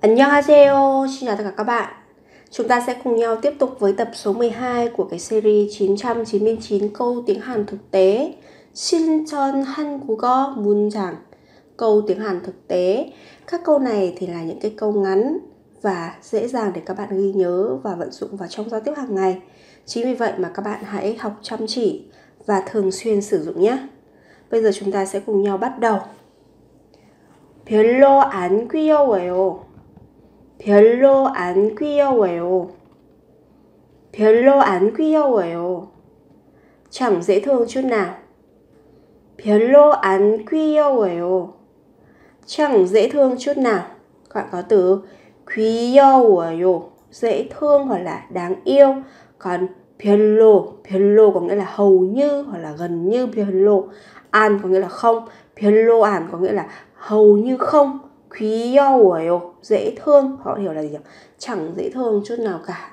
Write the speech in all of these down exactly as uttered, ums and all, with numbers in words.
Annyeonghaseyo, xin chào tất cả các bạn. Chúng ta sẽ cùng nhau tiếp tục với tập số mười hai của cái series chín trăm chín mươi chín câu tiếng Hàn thực tế Sincheon Hangugo 문장, câu tiếng Hàn thực tế. Các câu này thì là những cái câu ngắn và dễ dàng để các bạn ghi nhớ và vận dụng vào trong giao tiếp hàng ngày. Chính vì vậy mà các bạn hãy học chăm chỉ và thường xuyên sử dụng nhé. Bây giờ chúng ta sẽ cùng nhau bắt đầu. 별로 안 귀여워요. 별로 안 귀여워요. 별로 안 귀여워요. Chẳng dễ thương chút nào. 별로 안 귀여워요. Chẳng dễ thương chút nào. Các bạn có từ 귀여워요, dễ thương hoặc là đáng yêu. Còn 별로, 별로 có nghĩa là hầu như hoặc là gần như. 별로 안 có nghĩa là không. 별로 안 có nghĩa là hầu như không. 귀여워요, dễ thương. Họ hiểu là gì nhỉ? Chẳng dễ thương chút nào cả.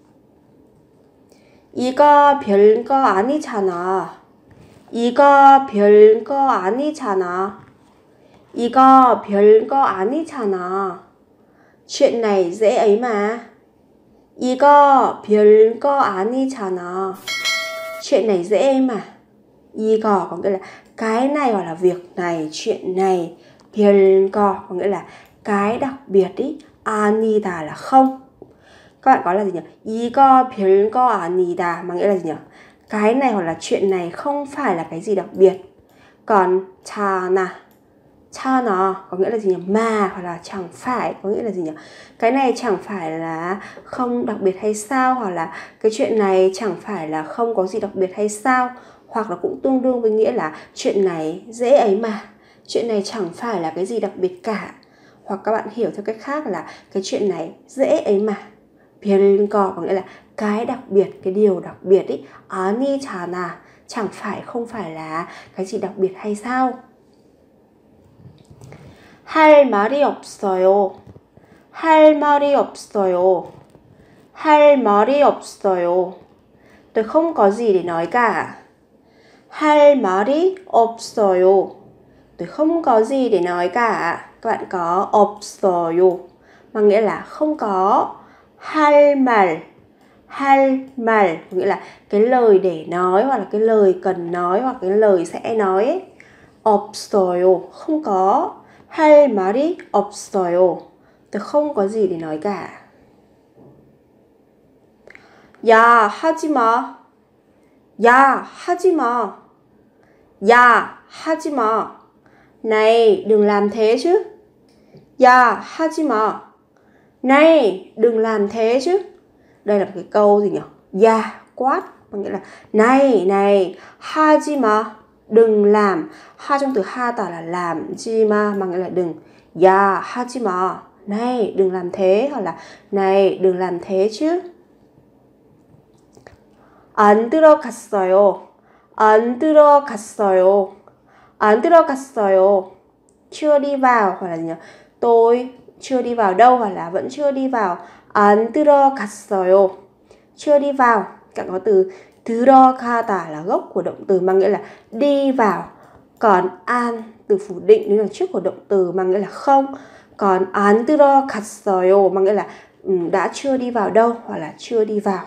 이거 별거 아니잖아. 이거 별거 아니잖아. 이거 별거 아니잖아. Chuyện này dễ ấy mà. 이거 별거 아니잖아. Chuyện này dễ ấy mà. 이거 có nghĩa là cái này hoặc là việc này, chuyện này. 별거 có nghĩa là cái đặc biệt ý. 아니다 là không. Các bạn có là gì nhỉ? 이거 별거 아니다 mà nghĩa là gì nhỉ? Cái này hoặc là chuyện này không phải là cái gì đặc biệt. Còn 차나, 차나 có nghĩa là gì nhỉ? Mà hoặc là chẳng phải có nghĩa là gì nhỉ? Cái này chẳng phải là không đặc biệt hay sao, hoặc là cái chuyện này chẳng phải là không có gì đặc biệt hay sao, hoặc là cũng tương đương với nghĩa là chuyện này dễ ấy mà. Chuyện này chẳng phải là cái gì đặc biệt cả. Hoặc các bạn hiểu theo cách khác là cái chuyện này dễ ấy mà. 별거 có nghĩa là cái đặc biệt, cái điều đặc biệt ý. 아니잖아, chẳng phải, không phải là cái gì đặc biệt hay sao. 할 말이 없어요. 할 말이 없어요. 할 말이 없어요. Tôi không có gì để nói cả. 할 말이 없어요. Tôi không có gì để nói cả. Các bạn có 없어요 mà nghĩa là không có. 할 말, 할 말 nghĩa là cái lời để nói, hoặc là cái lời cần nói, hoặc cái lời sẽ nói ấy. 없어요 không có. 할 말이 없어요. Tôi không có gì để nói cả. 야, 하지 마. 야, 하지 마. 야, 하지 마. Này, đừng làm thế chứ. 야, 하지 마. Này, đừng làm thế chứ. Đây là một cái câu gì nhỉ? Ya, quát, có nghĩa là này, này, 하지 마, đừng làm. Ha trong từ ha tả là làm, ji ma mà nghĩa là đừng. Ya, 하지 마, này, đừng làm thế, hoặc là này, đừng làm thế chứ. 안 들어갔어요. 안 들어갔어요. 안 들어갔어요. Chưa đi vào, hoặc là gì nhỉ? Tôi chưa đi vào đâu, hoặc là vẫn chưa đi vào. 안 들어갔어요. Chưa đi vào. Các có từ 들어가다 là gốc của động từ mang nghĩa là đi vào. Còn an từ phủ định đứng đằng trước của động từ mang nghĩa là không. Còn 안 들어갔어요 mang nghĩa là đã chưa đi vào đâu, hoặc là chưa đi vào.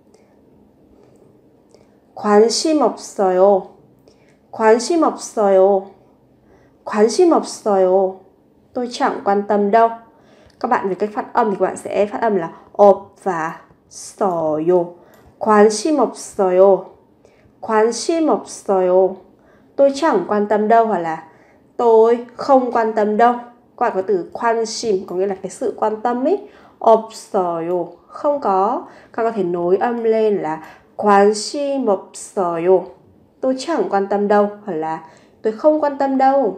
관심 없어요. 관심 없어요. 관심 없어요. Tôi chẳng quan tâm đâu. Các bạn về cách phát âm thì các bạn sẽ phát âm là 없 và 써요. 관심 없어요. 관심 없어요. Tôi chẳng quan tâm đâu, hoặc là tôi không quan tâm đâu. Các bạn có từ 관심 có nghĩa là cái sự quan tâm ấy. 없어요 không có. Các bạn có thể nối âm lên là 관심 없어요. Tôi chẳng quan tâm đâu, hoặc là tôi không quan tâm đâu.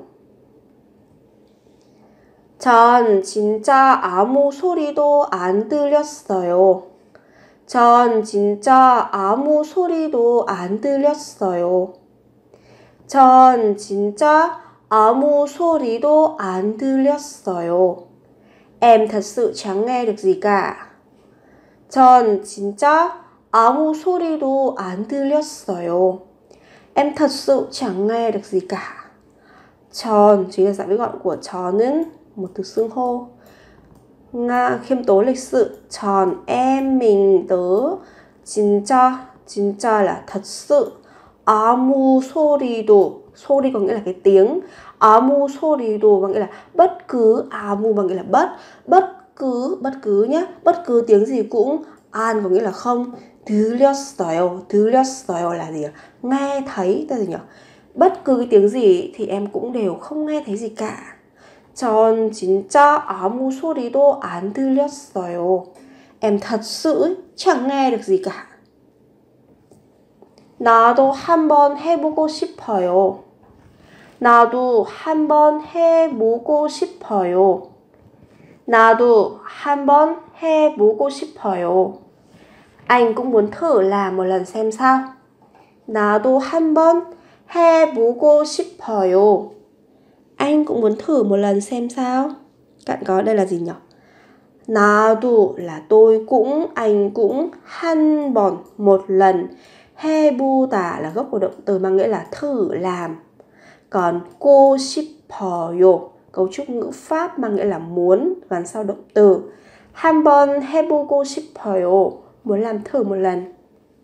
전 진짜 아무 소리도 안 들렸어요. 전 진짜 아무 소리도 안 들렸어요. 전 진짜 아무 소리도 안 들렸어요. Em thật sự chẳng nghe được gì cả. 전 진짜 아무 소리도 안 들렸어요. Em thật sự chẳng nghe được gì cả. 전 chính là dạng viết gọn của 저는, một từ xưng hô. Nga khiêm tốn lịch sự. Tròn em mình tớ 진짜 진짜 là thật sự. 아무 소리도 소리 có nghĩa là cái tiếng. 아무 소리도 có nghĩa là bất cứ. 아무 bằng nghĩa là bất. Bất cứ bất cứ nhé. Bất cứ tiếng gì cũng. 안 có nghĩa là không. 들렸어요. 들렸어요 là gì? Nghe thấy là gì nhỉ? Bất cứ cái tiếng gì thì em cũng đều không nghe thấy gì cả. 전 진짜 아무 소리도 안 들렸어요. Em thật sự chẳng nghe được gì cả. 나도 한번 해보고 싶어요. 나도 한번 해보고 싶어요. 나도 한번 해보고 싶어요. Anh cũng muốn thử làm một lần xem sao. 나도 한번 해보고 싶어요. Anh cũng muốn thử một lần xem sao. Cạn có đây là gì nhỉ? 나도 là tôi cũng, anh cũng, 한 번 một lần, 해보다 là gốc của động từ mang nghĩa là thử làm. Còn 고 싶어요 cấu trúc ngữ pháp mang nghĩa là muốn gắn sau động từ. 한번 해보고 싶어요 muốn làm thử một lần.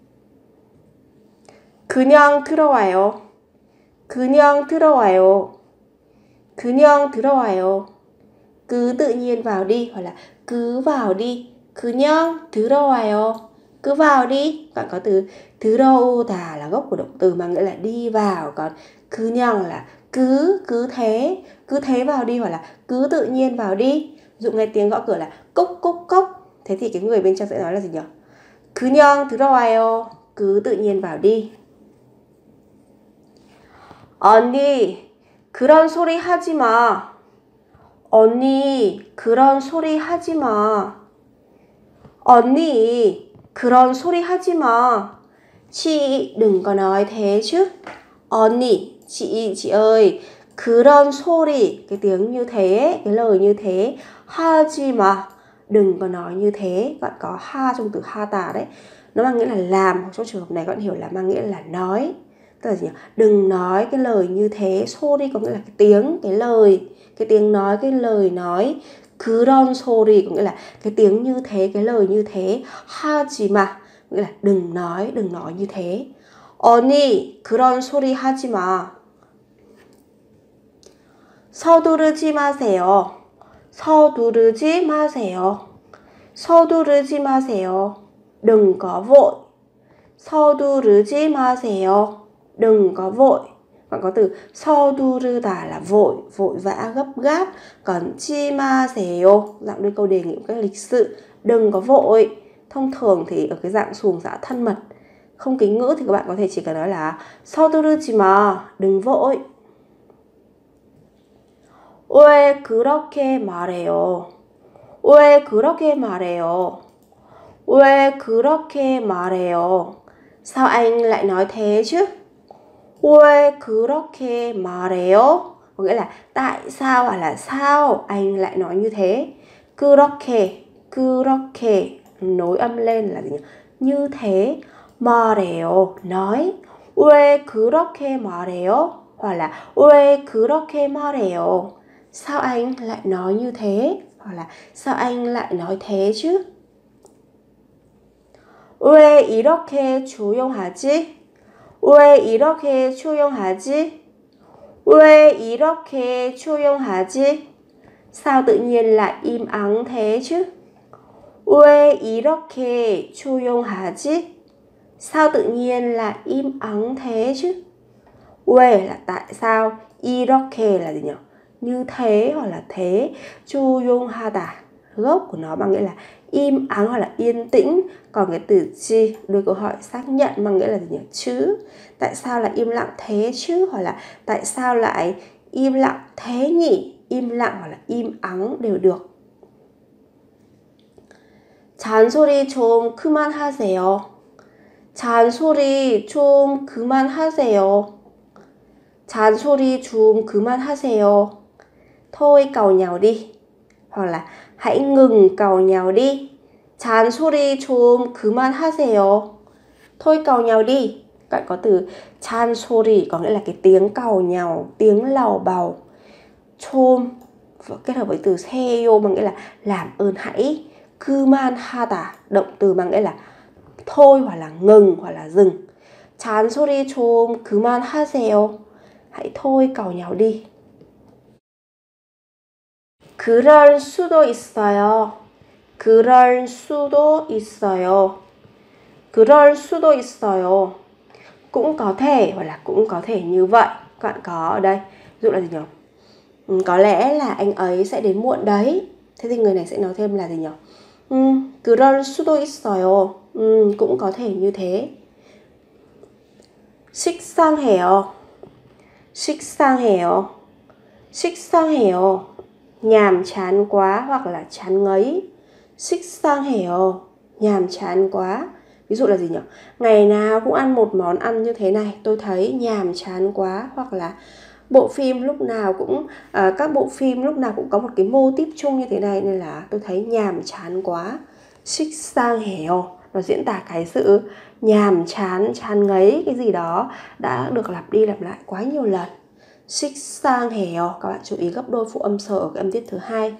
그냥 들어와요. 그냥 들어와요. 그냥 들어와요. Cứ tự nhiên vào đi hoặc là cứ vào đi. 그냥 들어와요. Cứ vào đi. Còn có từ 들어오다 là gốc của động từ mang nghĩa là đi vào. Còn 그냥 là cứ, cứ thế. Cứ thế vào đi hoặc là cứ tự nhiên vào đi. Dụ nghe tiếng gõ cửa là cốc cốc cốc. Thế thì cái người bên trong sẽ nói là gì nhỉ? 그냥 들어와요. Cứ tự nhiên vào đi. 언니 그런 소리 하지 마. 언니 그런 소리 하지 마. 언니 그런 소리 하지 마. Chị đừng có nói thế chứ. 언니 chị, chị ơi. 그런 소리 cái tiếng như thế, cái lời như thế. 하지 마 đừng có nói như thế. Bạn có ha trong từ hata đấy. Nó mang nghĩa là làm, hoặc trong trường hợp này các bạn hiểu là mang nghĩa là nói. Tức là gì nhỉ? Đừng nói cái lời như thế. 소리 có nghĩa là cái tiếng, cái lời, cái tiếng nói, cái lời nói. 그런 소리 có nghĩa là cái tiếng như thế, cái lời như thế. 하지 마 nghĩa là đừng nói, đừng nói như thế. 언니 그런 소리 하지 마. 서두르지 마세요. 서두르지 마세요. 서두르지 마세요. Đừng có vội. 서두르지 마세요. Đừng có vội. Còn có từ 서두르다 là vội, vội vã, gấp gáp. Còn chi maseyo dạng đôi câu đề nghị một cách lịch sự. Đừng có vội. Thông thường thì ở cái dạng suồng dã thân mật, không kính ngữ thì các bạn có thể chỉ cần nói là 서두르지 마, đừng vội. 왜 그렇게 말해요? 왜 그렇게 말해요? 왜 그렇게 말해요? Sao anh lại nói thế chứ? 왜 그렇게 말해요? Có nghĩa là tại sao hoặc là sao anh lại nói như thế. 그렇게, 그렇게 nối âm lên là gì nhỉ? Như thế. 말해요 nói. 왜 그렇게 말해요? Hoặc là 왜 그렇게 말해요? Sao anh lại nói như thế? Hoặc là sao anh lại nói thế chứ? 왜 이렇게 조용하지? 왜 이렇게 조용하지? 왜 이렇게 조용하지? Sao tự nhiên lại im ắng thế chứ? 왜 이렇게 조용하지? Sao tự nhiên lại im ắng thế chứ? 왜 là tại sao, 이렇게 là gì nhỉ? Như thế hoặc là thế. 조용하다 gốc của nó bằng nghĩa là im ắng hoặc là yên tĩnh. Còn cái từ chi đôi câu hỏi xác nhận bằng nghĩa là gì nhỉ? Chứ. Tại sao lại im lặng thế chứ? Hoặc là tại sao lại im lặng thế nhỉ? Im lặng hoặc là im ắng đều được. 잔소리 좀 그만하세요. 잔소리 좀 그만하세요. 잔소리 좀 그만하세요. Thôi càu nhàu đi. Hoặc là hãy ngừng càu nhàu đi. 잔소리 좀 그만하세요. Thôi càu nhàu đi. Các bạn có từ 잔소리 có nghĩa là cái tiếng càu nhàu, tiếng lầu bầu. 좀 kết hợp với từ seyo bằng nghĩa là làm ơn hãy. 그만하다 động từ bằng nghĩa là thôi hoặc là ngừng hoặc là dừng. 잔소리 좀 그만하세요. Hãy thôi càu nhàu đi. 그럴 수도 있어요. 그럴 수도 있어요. 그럴 수도 있어요. Cũng có thể hoặc là cũng có thể như vậy. Các bạn có ở đây. Ví dụ là gì nhỉ? Ừ, có lẽ là anh ấy sẽ đến muộn đấy. Thế thì người này sẽ nói thêm là gì nhỉ? Ừ, 그럴 수도 있어요. Ừ, cũng có thể như thế. 식상해요. 식상해요. 식상해요. Nhàm chán quá hoặc là chán ngấy. 식상해요. Nhàm chán quá. Ví dụ là gì nhỉ? Ngày nào cũng ăn một món ăn như thế này, tôi thấy nhàm chán quá. Hoặc là bộ phim lúc nào cũng à, các bộ phim lúc nào cũng có một cái mô típ chung như thế này, nên là tôi thấy nhàm chán quá. 식상해요. Nó diễn tả cái sự nhàm chán, chán ngấy cái gì đó đã được lặp đi lặp lại quá nhiều lần. 식상해요. Các bạn chú ý gấp đôi phụ âm sờ ở cái âm tiết thứ hai.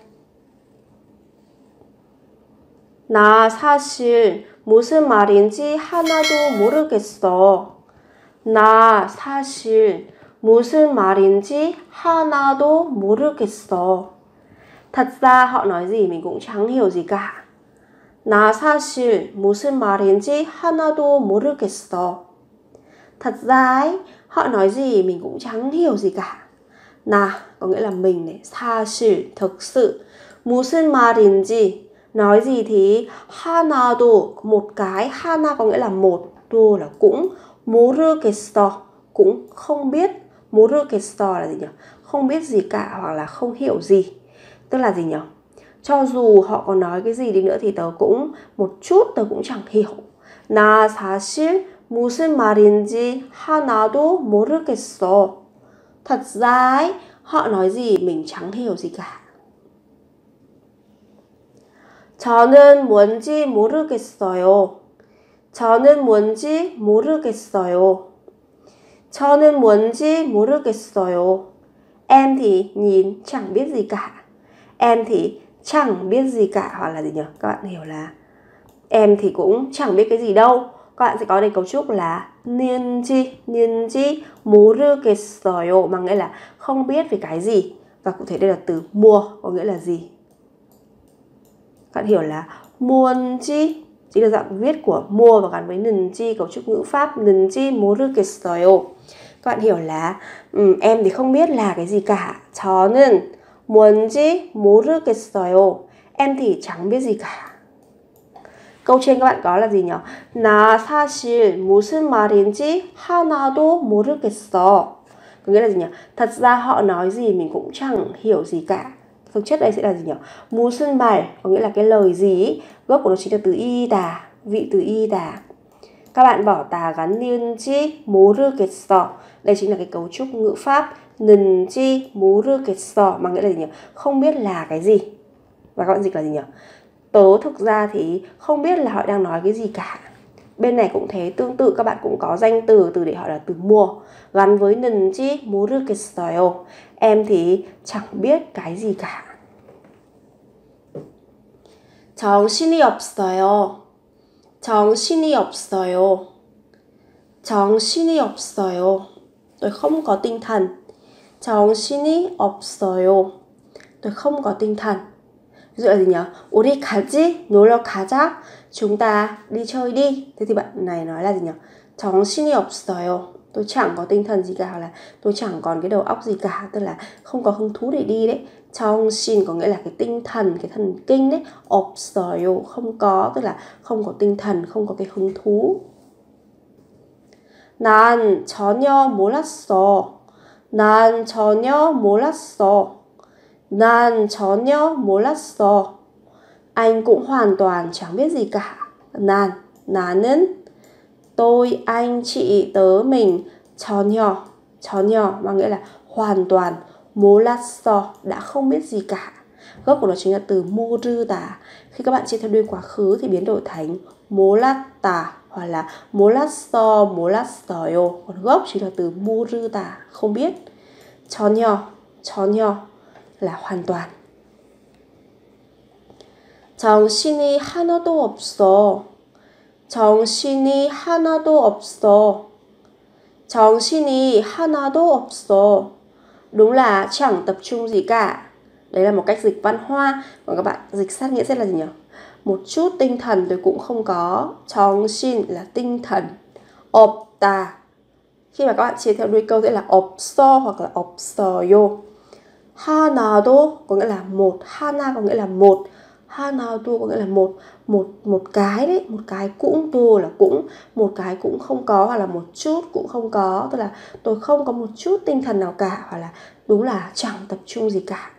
나 사실 무슨 말인지 하나도 모르겠어. 나 사실 무슨 말인지 하나도 mo르겠어. Thật ra họ nói gì mình cũng chẳng hiểu gì cả. 나 사실 무슨 말인지 하나도 모르겠어. Thật ra ấy, họ nói gì mình cũng chẳng hiểu gì cả. 나 có nghĩa là mình này, 사실 thực sự, 무슨 말인지 nói gì thì 하나도 một cái, 하나 có nghĩa là một, 도 là cũng, 모르겠어 cũng không biết, 모르겠어 là gì nhỉ? Không biết gì cả hoặc là không hiểu gì. Tức là gì nhỉ? Cho dù họ có nói cái gì đi nữa thì tớ cũng một chút tớ cũng chẳng hiểu. 나 사실 무슨 말인지 하나도 모르겠어. Thật ra ấy, họ nói gì mình chẳng hiểu gì cả. 저는 뭔지 모르겠어요. 저는 뭔지 모르겠어요. 저는 뭔지 모르겠어요. Em thì nhìn chẳng biết gì cả. Em thì chẳng biết gì cả hoặc là gì nhỉ? Các bạn hiểu là em thì cũng chẳng biết cái gì đâu. Các bạn sẽ có đây cấu trúc là 니은지, 니은지 모르겠어요 bằng nghĩa là không biết về cái gì. Và cụ thể đây là từ mua có nghĩa là gì. Các bạn hiểu là 뭔지 chính là dạng viết của mua và gắn với 는지 cấu trúc ngữ pháp 는지 모르겠어요. Các bạn hiểu là um, em thì không biết là cái gì cả. 저는 뭔지 모르겠어요. Em thì chẳng biết gì cả. Câu trên các bạn có là gì nhỉ? 나 사실 무슨 말인지 하나도 모르겠어. Có nghĩa là gì nhỉ? Thật ra họ nói gì mình cũng chẳng hiểu gì cả. Thực chất đây sẽ là gì nhỉ? 무슨 말 có nghĩa là cái lời gì. Gốc của nó chính là từ 이다, vị từ 이다. Các bạn bỏ tà gắn 니은지 모르겠어. Đây chính là cái cấu trúc ngữ pháp 는지 모르겠어 bằng nghĩa là gì nhỉ? Không biết là cái gì. Và các bạn dịch là gì nhỉ? Tớ thực ra thì không biết là họ đang nói cái gì cả. Bên này cũng thế, tương tự các bạn cũng có danh từ, từ để họ là từ mua gắn với 는지 모르겠어요. Em thì chẳng biết cái gì cả. 정신이 없어요. 정신이 없어요. 정신이 없어요. Tôi không có tinh thần. 정신이 없어요. Tôi không có tinh thần. Ví dụ là gì nhỉ? 우리 가지, 놀러 가자. Chúng ta đi chơi đi. Thế thì bạn này nói là gì nhỉ? 정신이 없어요. Tôi chẳng có tinh thần gì cả, hoặc là tôi chẳng còn cái đầu óc gì cả, tức là không có hứng thú để đi đấy. 정신 có nghĩa là cái tinh thần, cái thần kinh đấy. 없어요 không có, tức là không có tinh thần, không có cái hứng thú. 난 전혀 몰랐어. 난 전혀 몰랐어. 난 전혀 몰랐어. Anh cũng hoàn toàn chẳng biết gì cả. 난, 나는, tôi, anh, chị, tớ, mình. 전혀, 전혀 mang nghĩa là hoàn toàn. 몰랐어, đã không biết gì cả. Gốc của nó chính là từ 모르다. Khi các bạn chia theo đuôi quá khứ thì biến đổi thành 몰랐다 hoặc là 몰랐어, 몰랐어요. Còn gốc chính là từ 모르다, không biết. 전혀, 전혀 là hoàn toàn. 정신이 하나도 없어. 정신이 하나도 없어. 정신이 하나도 없어. Đúng là chẳng tập trung gì cả. Đấy là một cách dịch văn hoa. Còn các bạn dịch sát nghĩa sẽ là gì nhỉ? Một chút tinh thần tôi cũng không có. 정신 là tinh thần. 없다. Khi mà các bạn chia theo đuôi câu sẽ là 없어 hoặc là 없어요. 하나도 có nghĩa là một. 하나 có nghĩa là một. 하나도 có nghĩa là một. Một, một cái đấy. Một cái cũng đồ là cũng. Một cái cũng không có hoặc là một chút cũng không có. Tức là tôi không có một chút tinh thần nào cả. Hoặc là đúng là chẳng tập trung gì cả.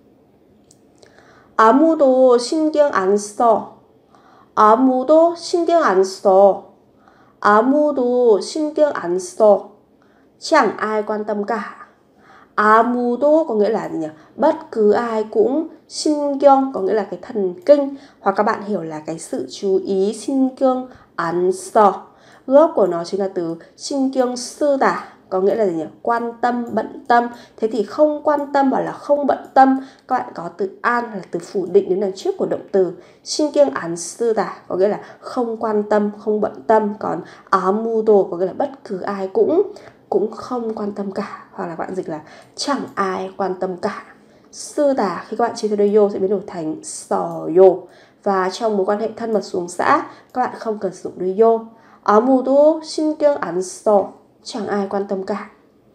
아무도 신경 안 써. 아무도 신경 안 써. 아무도 신경 안 써. Chẳng ai quan tâm cả. 아무도 có nghĩa là gì nhỉ? Bất cứ ai cũng. 신경 có nghĩa là cái thần kinh. Hoặc các bạn hiểu là cái sự chú ý. 신경 안 써. Gốc của nó chính là từ 신경 쓰다. Có nghĩa là gì nhỉ? Quan tâm, bận tâm. Thế thì không quan tâm hoặc là không bận tâm, các bạn có từ an là từ phủ định đến đằng trước của động từ. 신경 안 쓰다 có nghĩa là không quan tâm, không bận tâm. Còn 아무도 có nghĩa là bất cứ ai cũng. Cũng không quan tâm cả. Hoặc là bạn dịch là chẳng ai quan tâm cả. 쓰다 khi các bạn chia theo đuôi yo sẽ biến đổi thành 써요. Và trong mối quan hệ thân mật xuống xã, các bạn không cần sử dụng đuôi yo. 아무도 신경 안 써. Chẳng ai quan tâm cả.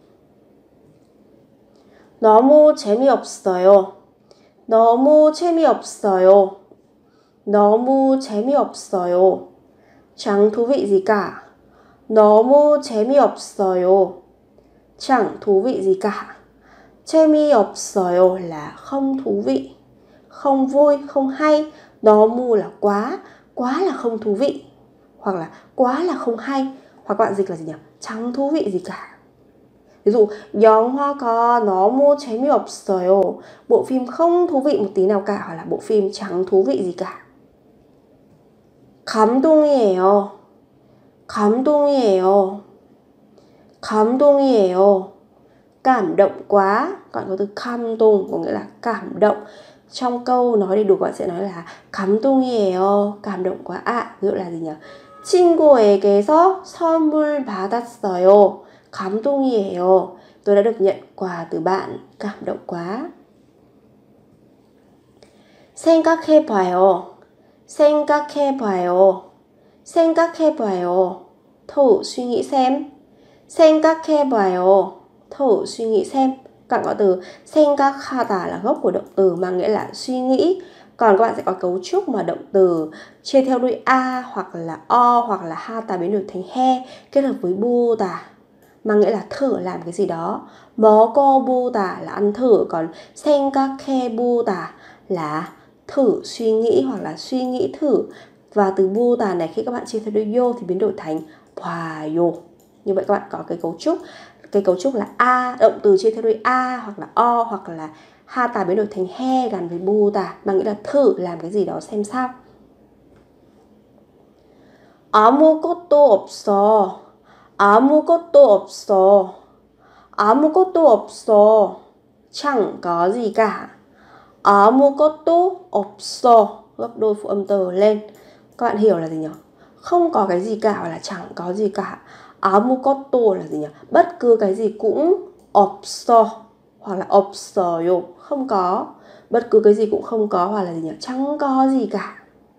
너무 재미없어요. 너무 재미없어요. 너무 재미없어요. Chẳng thú vị gì cả. 너무 재미없어요. Chẳng thú vị gì cả. 재미없어요 là không thú vị, không vui, không hay. 너무 là quá, quá là không thú vị. Hoặc là quá là không hay. Hoặc các bạn dịch là gì nhỉ? Chẳng thú vị gì cả. Ví dụ 영화가 너무 재미없어요. Bộ phim không thú vị một tí nào cả. Hoặc là bộ phim chẳng thú vị gì cả. 감동이에요. 감동이에요. 감동이에요. Cảm động quá. Còn có từ 감동 có nghĩa là cảm động. Trong câu nói đầy đủ bạn sẽ nói là 감동이에요. Cảm động quá ạ. À, ví dụ là gì nhỉ? 친구에게서 선물 받았어요. 감동이에요. Tôi đã được nhận quà từ bạn. Cảm động quá. 생각해봐요. 생각해봐요. 생각해봐요. Thử suy nghĩ xem. 생각해봐요. Thử suy nghĩ xem. Các bạn có từ 생각하다 là gốc của động từ mang nghĩa là suy nghĩ. Còn các bạn sẽ có cấu trúc mà động từ chia theo đuôi a hoặc là o hoặc là hata biến đổi thành he kết hợp với 보다 mang nghĩa là thử làm cái gì đó. 먹어보다 là ăn thử. Còn 생각해보다 là thử suy nghĩ hoặc là suy nghĩ thử. Và từ 보다 này khi các bạn chia theo đuôi yo thì biến đổi thành 봐요. Như vậy các bạn có cái cấu trúc. Cái cấu trúc là a, động từ chia theo đuôi a hoặc là o hoặc là hata biến đổi thành he gắn với 보다 mang nghĩa là thử làm cái gì đó xem sao. 아무것도 없어. 아무것도 없어. 아무것도 없어. Chẳng có gì cả. 아무것도 없어. Gấp đôi phụ âm tờ lên. Các bạn hiểu là gì nhỉ? Không có cái gì cả hoặc là chẳng có gì cả. 아무것도 là gì nhỉ? Bất cứ cái gì cũng. 없어 hoặc là 없어요. Không có. Bất cứ cái gì cũng không có hoặc là gì nhỉ? Chẳng có gì cả.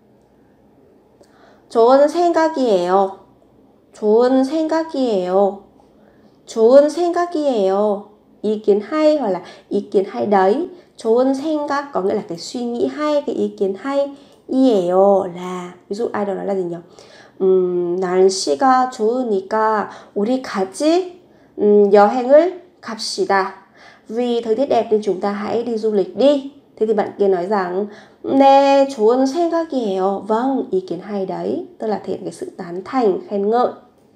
좋은 생각이에요. 좋은 생각이에요. 좋은 생각이에요. Ý kiến hay hoặc là ý kiến hay đấy. 좋은 생각 có nghĩa là cái suy nghĩ hay, cái ý kiến hay. 이에요 là ví dụ ai đó nói là gì nhỉ? 음, 날씨가 좋으니까 우리 같이 음, 여행을 갑시다. Vì thời tiết đẹp nên chúng ta hãy đi du lịch đi. Thế thì bạn kia nói rằng 네, 좋은 생각이에요. Vâng, ý kiến hay đấy. Tức là thể hiện cái sự tán thành, khen ngợi.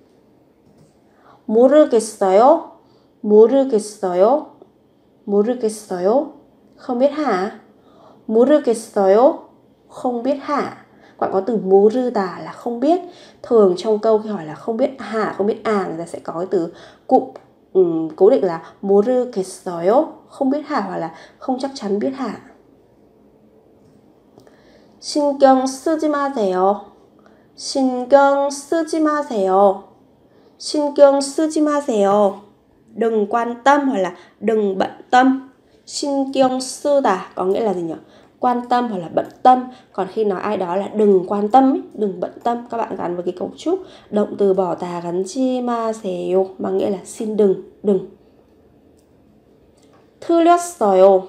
모르겠어요. 모르겠어요. 모르겠어요. Không biết hả? 모르겠어요. Không biết hả? Bạn có từ 모르다 là không biết. Thường trong câu khi hỏi là không biết hả, không biết à, người ta sẽ có cái từ cụm um, cố định là 모르겠어요, không biết hả, hoặc là không chắc chắn biết hả. 신경 쓰지 마세요. 신경 쓰지 마세요. 신경 쓰지 마세요. Đừng quan tâm hoặc là đừng bận tâm. 신경 쓰다 có nghĩa là gì nhỉ? Quan tâm hoặc là bận tâm. Còn khi nói ai đó là đừng quan tâm ấy, đừng bận tâm, các bạn gắn với cái cấu trúc động từ bỏ tà gắn chi 마세요 mang nghĩa là xin đừng, đừng. 틀렸어요.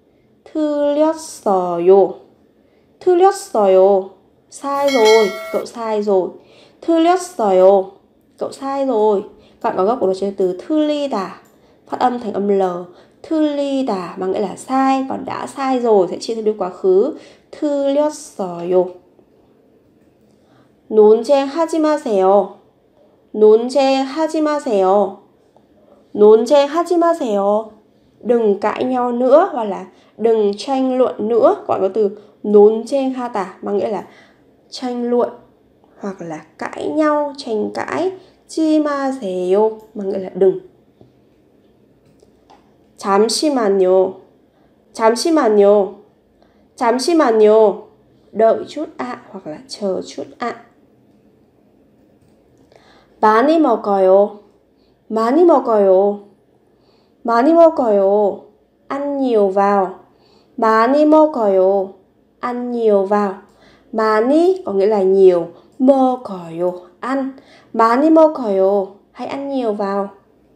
틀렸어요. 틀렸어요. Sai rồi, cậu sai rồi. 틀렸어요. Cậu sai rồi. Các bạn có gốc của nó trên từ 틀리다, phát âm thành âm L. 틀리다 mang nghĩa là sai, còn đã sai rồi sẽ chia theo đuôi quá khứ. 틀렸어요. 논쟁하지 마세요. 논쟁하지 마세요. 논쟁하지 마세요. Đừng cãi nhau nữa hoặc là đừng tranh luận nữa. Các bạn có từ 논쟁하다 mang nghĩa là tranh luận hoặc là cãi nhau, tranh cãi. 하지 마세요 mang nghĩa là đừng. 잠시만요. 잠시만요. 잠시만요. Đợi chút ạ à, hoặc là chờ chút ạ. À. 많이 먹어요. 많이 먹어요. 많이 먹어요. Ăn nhiều vào. 많이 먹어요. Ăn nhiều vào. 많이 có nghĩa là nhiều. 먹어요. Ăn. 많이 먹어요. Hãy ăn nhiều vào.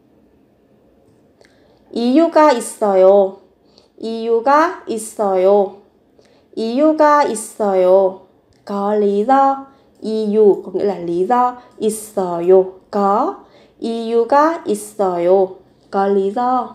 이유가 있어요. 이유가 있어요. 이유가 있어요. Có lý do. 이유 có nghĩa là lý do. 있어요. Có. 이유가 있어요. Có lý do.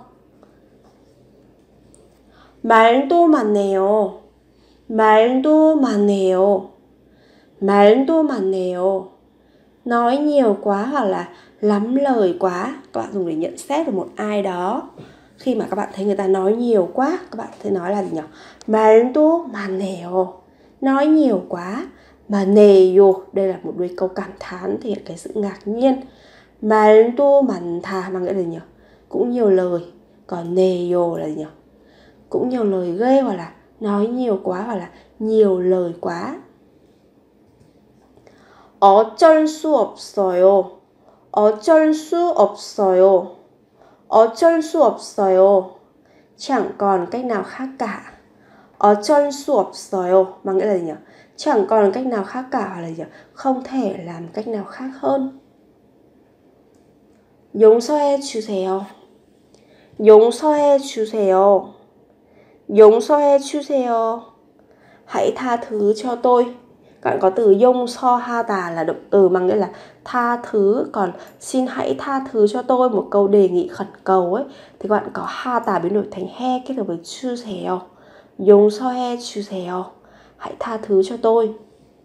말도 많네요. 말도 많네요. 말도 많네요. Nói nhiều quá hoặc là lắm lời quá. Các bạn dùng để nhận xét về một ai đó. Khi mà các bạn thấy người ta nói nhiều quá, các bạn thấy nói là gì nhỉ? 말도 많네요. Nói nhiều quá. 많네요. Đây là một đuôi câu cảm thán thể hiện cái sự ngạc nhiên. 말도 많다 mang nghĩa là gì nhỉ? Cũng nhiều lời. Còn 네요 là gì nhỉ? Cũng nhiều lời ghê hoặc là nói nhiều quá hoặc là nhiều lời quá. 어쩔 수 없어요. 어쩔 수 없어요. 어쩔 수 없어요. Chẳng còn cách nào khác cả. 어쩔 수 없어요 mang nghĩa là gì nhỉ? Chẳng còn cách nào khác cả hoặc là gì nhỉ? Không thể làm cách nào khác hơn. 용서해 주세요. 용서해 주세요. 용서해 주세요. Hãy tha thứ cho tôi. Các bạn có từ 용서하다 là động từ mang nghĩa là tha thứ. Còn xin hãy tha thứ cho tôi, một câu đề nghị khẩn cầu ấy, thì các bạn có 하다 biến đổi thành he kết hợp với 주세요. 용서해 주세요. Hãy tha thứ cho tôi.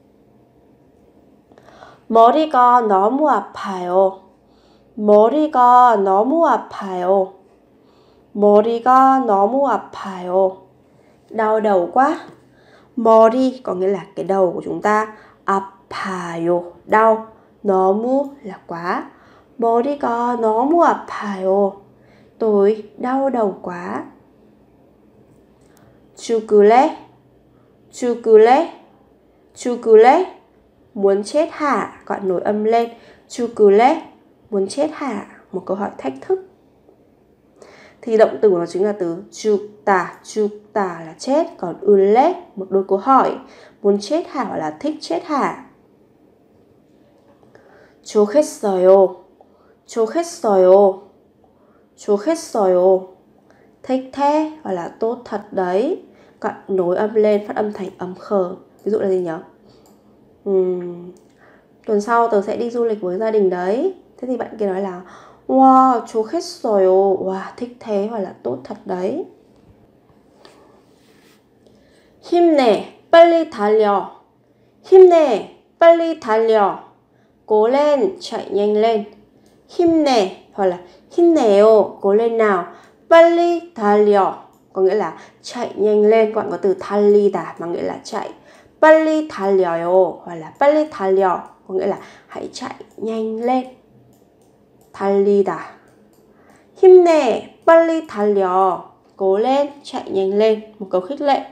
머리가 너무 아파요. 머리가 너무 아파요. 머리가 너무 아파요. Đau đầu quá. 머리 có nghĩa là cái đầu của chúng ta. 아파요 đau. 너무 là quá. 머리가 너무 아파요. Tôi đau đầu quá. 죽을래? 죽을래? 죽을래? Muốn chết hả? Các bạn nối âm lên. 죽을래? Muốn chết hả? Một câu hỏi thách thức. Thì động từ của nó chính là từ 죽다. 죽다 là chết. Còn 울래 một đôi câu hỏi. Muốn chết hả hoặc là thích chết hả? 좋겠어요. 좋겠어요. 좋겠어요. Thích thế hoặc là tốt thật đấy. Các bạn nối âm lên, phát âm thành âm khờ. Ví dụ là gì nhỉ? Uhm, tuần sau tớ sẽ đi du lịch với gia đình đấy. Thế thì bạn kia nói là wow, 좋겠어요. Wow, thích thế hoặc là tốt thật đấy. 힘내, 빨리 달려. 힘내, 빨리 달려. Cố lên, chạy nhanh lên. 힘내 hoặc là 힘내요, cố lên nào. 빨리 달려 có nghĩa là chạy nhanh lên. Các bạn có từ 달리다 mang nghĩa là chạy. 빨리 달려요 hoặc là 빨리 달려 có nghĩa là hãy chạy nhanh lên. 달리다. 힘내, 빨리 달려. Cố lên, chạy nhanh lên. Một câu khích lệ.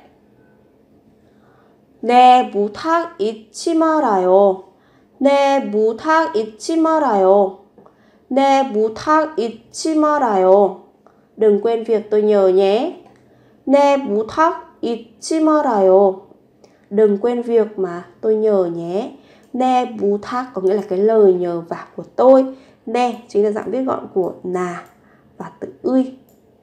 내 부탁 잊지 말아요. 내 부탁 잊지 말아요. 내 부탁 잊지 말아요. Đừng quên việc tôi nhờ nhé. 내 부탁 잊지 말아요. Đừng quên việc mà tôi nhờ nhé. 내 부탁 có nghĩa là cái lời nhờ vả của tôi. 내 chính là dạng viết gọn của nà và từ ươi.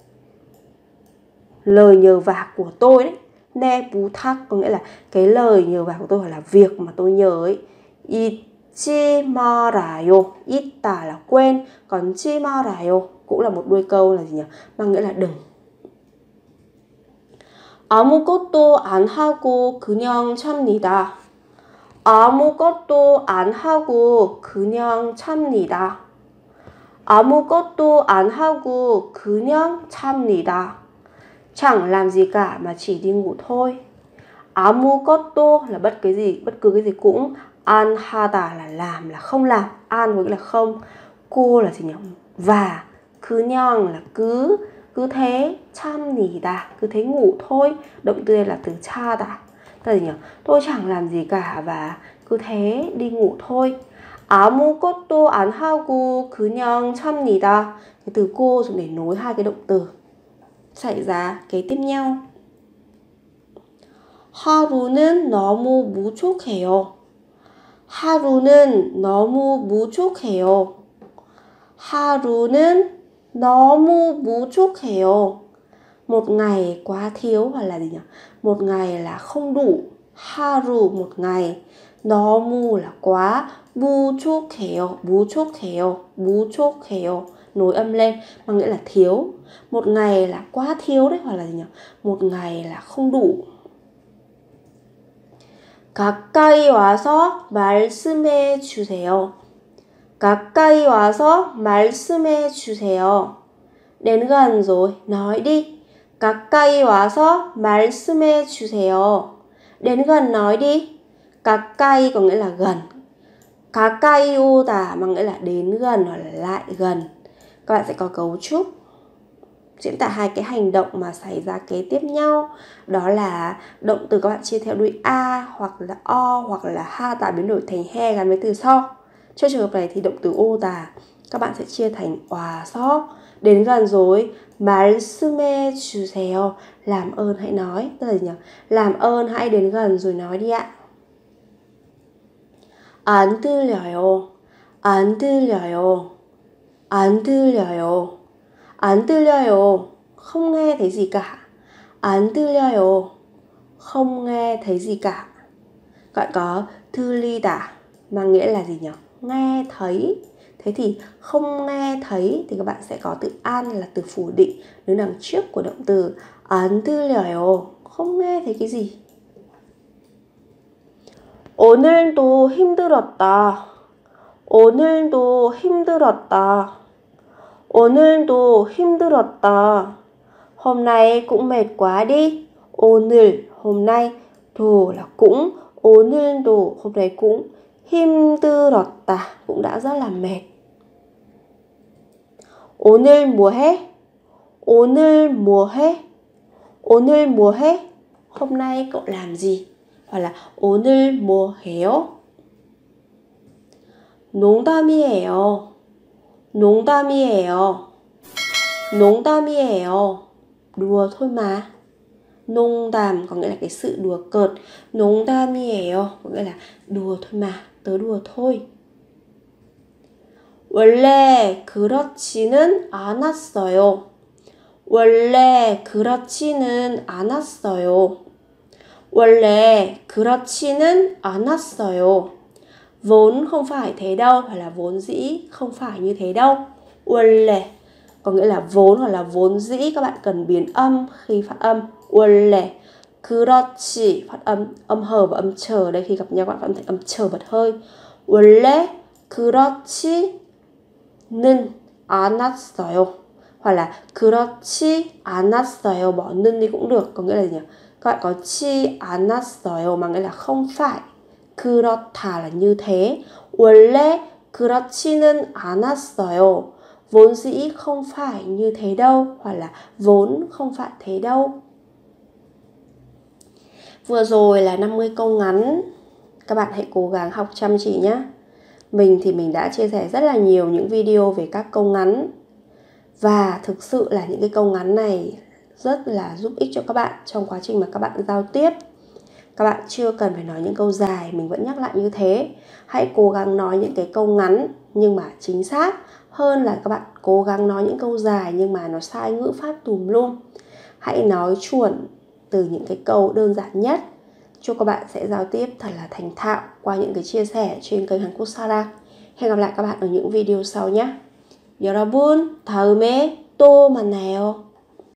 Lời nhờ vả của tôi đấy. 내 부탁 có nghĩa là cái lời nhờ vả của tôi, hoặc là việc mà tôi nhờ ấy. 잊지 말아요. 잊다 là quên, còn 지 말아요 cũng là một đuôi câu là gì nhỉ? Mang nghĩa là đừng. 아무것도 안 하고 그냥 참니다. 아무것도 안 하고 그냥 참니다. 아무것도 안 하고 그냥 참니다. Chẳng làm gì cả mà chỉ đi ngủ thôi. 아무것도 là bất cái gì, bất cứ cái gì cũng. 안 하다 là làm, là không làm. 안 có nghĩa là không. cô là gì nhỉ? Và 그냥 là cứ, cứ thế. 참니다 cứ thế ngủ thôi. Động từ đây là từ 차다. Tức là gì nhỉ? Tôi chẳng làm gì cả và cứ thế đi ngủ thôi. 아무것도 안 하고 그냥 참니다. Cái từ cô dùng để nối hai cái động từ xảy ra kế tiếp nhau. 하루는 너무 무촉해요. 하루는 너무 무촉해요. 하루는 너무 무촉해요. Một ngày quá thiếu, hoặc là gì nhỉ? Một ngày là không đủ. 하루 một ngày. 너무 là quá. 무촉해요. 무촉해요. 무촉해요. Nối âm lên bằng nghĩa là thiếu. Một ngày là quá thiếu đấy, hoặc là gì nhỉ? Một ngày là không đủ. 가까이 와서 말씀해 주세요. 가까이 와서 말씀해 주세요. Đến gần rồi, nói đi. 가까이 와서 말씀해 주세요. Đến gần nói đi. 가까이 có nghĩa là gần. 가까이 오다 bằng nghĩa là đến gần hoặc là lại gần. Các bạn sẽ có cấu trúc diễn tả hai cái hành động mà xảy ra kế tiếp nhau. Đó là động từ các bạn chia theo đuôi a hoặc là o hoặc là ha tà biến đổi thành he gắn với từ so. Trong trường hợp này thì động từ ô tà các bạn sẽ chia thành òa so. Đến gần rồi, 말씀해 주세요. Làm ơn hãy nói. Tức là gì nhỉ? Làm ơn hãy đến gần rồi nói đi ạ. 안 들려요. 안 들려요. 안 들려요. 안 들려요. Không nghe thấy gì cả. 안 들려요. Không nghe thấy gì cả. Các bạn có 들리다 mang nghĩa là gì nhỉ? Nghe thấy. Thế thì không nghe thấy thì các bạn sẽ có từ an là từ phủ định đứng đằng trước của động từ. 안 들려요. Không nghe thấy cái gì. 오늘도 힘들었다. 오늘도 힘들었다. 오늘도 힘들었다. Hôm nay cũng mệt quá đi. 오늘 hôm nay, 도 là cũng, 오늘도 hôm nay cũng, 힘들었다 cũng đã rất là mệt. 오늘 뭐 해? 오늘 뭐 해? 오늘 뭐 해? Hôm nay cậu làm gì? Hoặc là 오늘 뭐 해요? 농담이에요. 농담이에요. 농담이에요. Đùa thôi mà. 농담 có nghĩa là cái sự đùa cợt. 농담이에요 có nghĩa là đùa thôi mà, tớ đùa thôi. 원래 그렇지는 않았어요. 원래 그렇지는 않았어요. 원래 그렇지는 않았어요. Vốn không phải thế đâu, hoặc là vốn dĩ không phải như thế đâu. 원래 có nghĩa là vốn hoặc là vốn dĩ, các bạn cần biến âm khi phát âm. 원래 그렇지 phát âm âm hờ và âm chờ. Đây khi gặp nhau các bạn phát âm thành âm chờ bật hơi. 원래 그렇지는 않았어요. Hoặc là 그렇지 않았어요. Bỏ 는 đi cũng được. Có nghĩa là gì nhỉ? Các bạn có 치 않았어요 mà nghĩa là không phải. 그렇다 là như thế. 원래 그렇지는 않았어요. vốn dĩ không phải như thế đâu, hoặc là vốn không phải thế đâu. Vừa rồi là năm mươi câu ngắn. Các bạn hãy cố gắng học chăm chỉ nhé. Mình thì mình đã chia sẻ rất là nhiều những video về các câu ngắn. Và thực sự là những cái câu ngắn này rất là giúp ích cho các bạn trong quá trình mà các bạn giao tiếp. Các bạn chưa cần phải nói những câu dài, mình vẫn nhắc lại như thế. Hãy cố gắng nói những cái câu ngắn nhưng mà chính xác, hơn là các bạn cố gắng nói những câu dài nhưng mà nó sai ngữ pháp tùm lum. Hãy nói chuẩn từ những cái câu đơn giản nhất. Chúc các bạn sẽ giao tiếp thật là thành thạo qua những cái chia sẻ trên kênh Hàn Quốc Sarang. Hẹn gặp lại các bạn ở những video sau nhé. 여러분, 다음에 또 만나요.